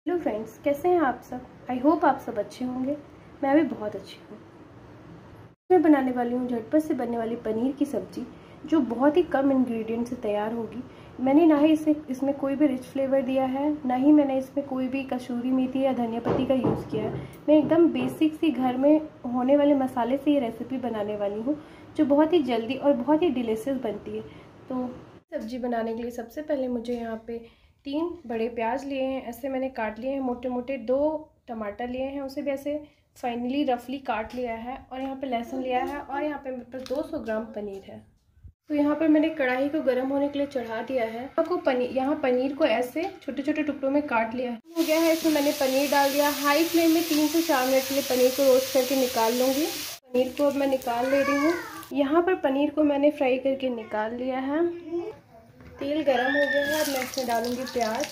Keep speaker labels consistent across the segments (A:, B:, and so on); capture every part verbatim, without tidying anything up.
A: Hello friends, कैसे हैं आप सब। आई होप आप सब अच्छे होंगे। मैं भी बहुत अच्छी हूँ। मैं बनाने वाली हूँ झटपट से बनने वाली पनीर की सब्जी, जो बहुत ही कम इंग्रेडिएंट से तैयार होगी। मैंने ना ही इसे इसमें कोई भी रिच फ्लेवर दिया है, ना ही मैंने इसमें कोई भी कसूरी मेथी या धनिया पत्ती का यूज़ किया है। मैं एकदम बेसिक सी घर में होने वाले मसाले से ये रेसिपी बनाने वाली हूँ, जो बहुत ही जल्दी और बहुत ही डिलीशियस बनती है। तो सब्जी बनाने के लिए सबसे पहले मुझे यहाँ पे तीन बड़े प्याज लिए हैं, ऐसे मैंने काट लिए हैं मोटे मोटे। दो टमाटर लिए हैं, उसे भी ऐसे फाइनली रफली काट लिया है। और यहाँ पे लहसुन लिया है, और यहाँ पे मेरे पास दो सौ ग्राम पनीर है। तो यहाँ पर मैंने कढ़ाई को गर्म होने के लिए चढ़ा दिया है। को पनीर यहाँ पनीर को ऐसे छोटे छोटे टुकड़ों में काट लिया है हो गया है। इसमें मैंने पनीर डाल दिया। हाई फ्लेम में तीन से चार मिनट के लिए पनीर को रोस्ट करके निकाल लूँगी। पनीर को अब मैं निकाल ले रही हूँ। यहाँ पर पनीर को मैंने फ्राई करके निकाल लिया है। तेल गरम हो गया है, अब मैं इसमें डालूंगी प्याज।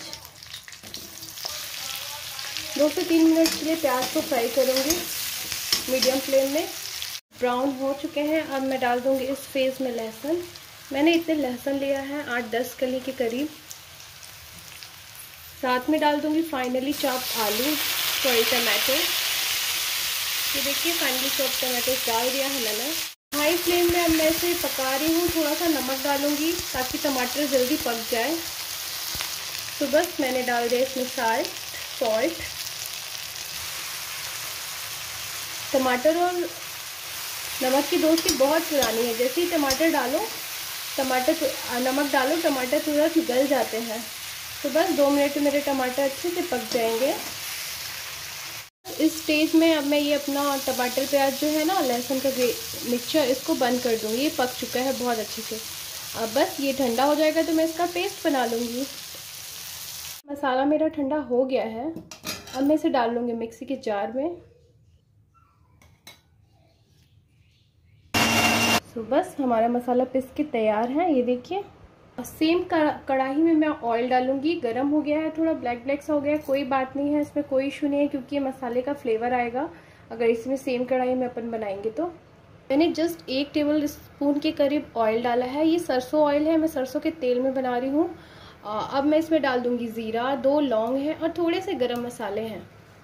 A: दो से तीन मिनट के लिए प्याज को फ्राई करूंगी मीडियम फ्लेम में। ब्राउन हो चुके हैं, अब मैं डाल दूंगी इस फेज में लहसुन। मैंने इतने लहसुन लिया है, आठ दस कली के करीब। साथ में डाल दूंगी फाइनली चॉप आलू, सॉरी टमाटो। ये देखिए फाइनली चॉप टमाटो डाल दिया है मैंने। हाई फ्लेम में अब मैं इसे पका रही हूँ। थोड़ा सा नमक डालूंगी ताकि टमाटर जल्दी पक जाए। तो बस मैंने डाल दिया इसमें साल्ट सॉल्ट टमाटर और नमक की दोस्ती बहुत पुरानी है। जैसे ही टमाटर डालो टमाटर नमक डालो टमाटर तुरंत गल जाते हैं। तो बस दो मिनट में मेरे टमाटर अच्छे से पक जाएंगे। इस स्टेज में अब मैं ये अपना टमाटर प्याज जो है ना, लहसुन का मिक्सचर, इसको बंद कर दूंगी। ये पक चुका है बहुत अच्छे से। अब बस ये ठंडा हो जाएगा तो मैं इसका पेस्ट बना लूँगी। मसाला मेरा ठंडा हो गया है, अब मैं इसे डाल लूँगी मिक्सी के जार में। तो बस हमारा मसाला पीस के तैयार है। ये देखिए सेम कढ़ाई में मैं ऑयल डालूंगी। गरम हो गया है, थोड़ा ब्लैक ब्लैक सा हो गया है, कोई बात नहीं है, इसमें कोई इशू नहीं है, क्योंकि ये मसाले का फ्लेवर आएगा अगर इसमें सेम कढ़ाई में अपन बनाएंगे तो। मैंने जस्ट एक टेबल स्पून के करीब ऑयल डाला है। ये सरसों ऑयल है, मैं सरसों के तेल में बना रही हूँ। अब मैं इसमें डाल दूंगी जीरा, दो लौंग है और थोड़े से गरम मसाले हैं।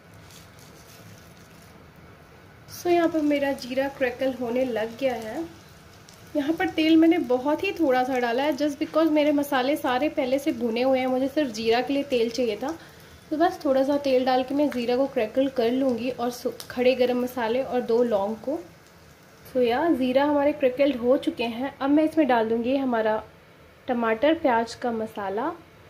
A: सो यहाँ पर मेरा जीरा क्रैकल होने लग गया है। यहाँ पर तेल मैंने बहुत ही थोड़ा सा डाला है, जस्ट बिकॉज मेरे मसाले सारे पहले से भुने हुए हैं, मुझे सिर्फ जीरा के लिए तेल चाहिए था। तो बस थोड़ा सा तेल डाल के मैं जीरा को क्रैकल कर लूँगी, और खड़े गरम मसाले और दो लौंग को। सो या जीरा हमारे क्रैकल्ड हो चुके हैं। अब मैं इसमें डाल दूँगी हमारा टमाटर प्याज का मसाला।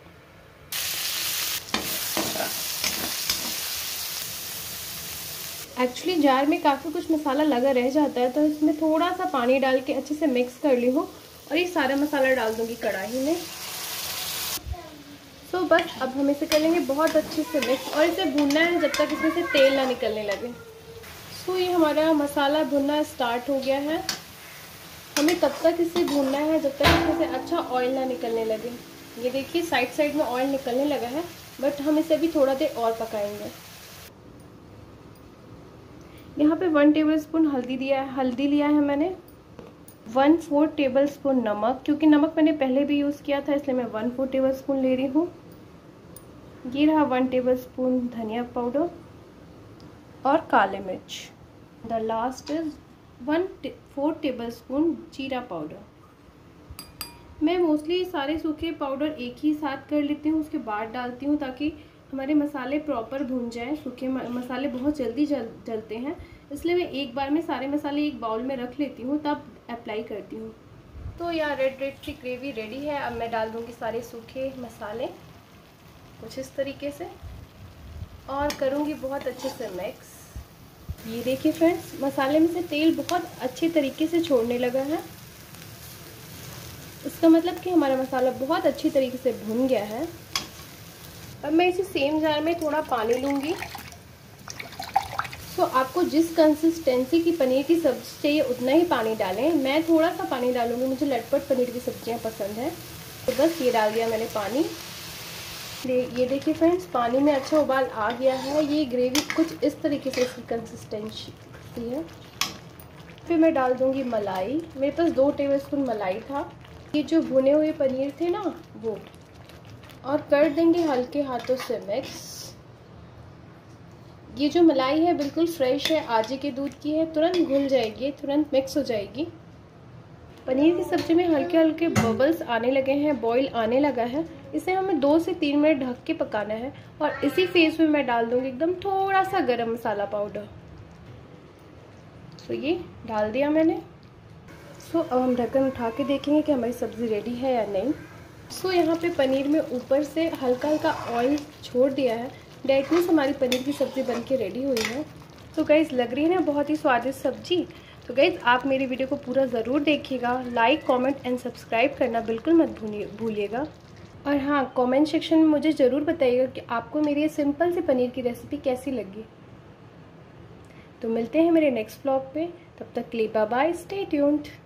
A: एक्चुअली जार में काफ़ी कुछ मसाला लगा रह जाता है, तो इसमें थोड़ा सा पानी डाल के अच्छे से मिक्स कर ली हूँ, और ये सारा मसाला डाल दूँगी कढ़ाई में। सो बस अब हम इसे करेंगे बहुत अच्छे से मिक्स, और इसे भूनना है जब तक इसमें से तेल ना निकलने लगे। सो ये हमारा मसाला भुनना स्टार्ट हो गया है। हमें तब तक इसे भूनना है जब तक इसमें से अच्छा ऑयल ना निकलने लगे। ये देखिए साइड साइड में ऑयल निकलने लगा है, बट हम इसे अभी थोड़ा देर और पकाएंगे। यहाँ पे वन टेबल स्पून हल्दी दिया है हल्दी लिया है मैंने। वन फोर टेबल स्पून नमक, क्योंकि नमक मैंने पहले भी यूज़ किया था इसलिए मैं वन फोर टेबल स्पून ले रही हूँ। ये रहा वन टेबल स्पून धनिया पाउडर और काले मिर्च। The last is one four tablespoon जीरा पाउडर। मैं मोस्टली सारे सूखे पाउडर एक ही साथ कर लेती हूँ, उसके बाद डालती हूँ, ताकि हमारे मसाले प्रॉपर भुन जाएं। सूखे मसाले बहुत जल्दी जल जलते हैं, इसलिए मैं एक बार में सारे मसाले एक बाउल में रख लेती हूँ, तब अप्लाई करती हूँ। तो यहाँ रेड रेड की ग्रेवी रेडी है। अब मैं डाल दूँगी सारे सूखे मसाले कुछ इस तरीके से, और करूँगी बहुत अच्छे से मिक्स। ये देखिए फ्रेंड्स, मसाले में से तेल बहुत अच्छे तरीके से छोड़ने लगा है। इसका मतलब कि हमारा मसाला बहुत अच्छी तरीके से भुन गया है। अब मैं इसी सेम जार में थोड़ा पानी लूँगी। तो आपको जिस कंसिस्टेंसी की पनीर की सब्जी चाहिए उतना ही पानी डालें। मैं थोड़ा सा पानी डालूँगी, मुझे लटपट पनीर की सब्जियां पसंद हैं। तो बस ये डाल दिया मैंने पानी। ये देखिए फ्रेंड्स, पानी में अच्छा उबाल आ गया है। ये ग्रेवी कुछ इस तरीके से इसकी कंसिस्टेंसी है। फिर मैं डाल दूँगी मलाई। मेरे पास दो टेबल स्पून मलाई था। ये जो भुने हुए पनीर थे ना वो, और कर देंगे हल्के हाथों से मिक्स। ये जो मलाई है बिल्कुल फ्रेश है, आजे के दूध की है, तुरंत घुल जाएगी, तुरंत मिक्स हो जाएगी। पनीर की सब्जी में हल्के हल्के बबल्स आने लगे हैं, बॉईल आने लगा है। इसे हमें दो से तीन मिनट ढक के पकाना है और इसी फेज में मैं डाल दूंगी एकदम थोड़ा सा गरम मसाला पाउडर। तो ये डाल दिया मैंने। सो अब हम ढक्कन उठा के देखेंगे कि हमारी सब्ज़ी रेडी है या नहीं। सो यहाँ पे पनीर में ऊपर से हल्का हल्का ऑयल छोड़ दिया है। डेट मीन्स हमारी पनीर की सब्ज़ी बन के रेडी हुई है। तो गाइज़ लग रही है ना बहुत ही स्वादिष्ट सब्जी। तो गाइज़ आप मेरी वीडियो को पूरा ज़रूर देखिएगा। लाइक कमेंट एंड सब्सक्राइब करना बिल्कुल मत भूलिएगा। और हाँ, कमेंट सेक्शन में मुझे ज़रूर बताइएगा कि आपको मेरी ये सिंपल सी पनीर की रेसिपी कैसी लगी। तो मिलते हैं मेरे नेक्स्ट व्लॉग पे, तब तक के लिए बाय बाय, स्टे ट्यून्ड।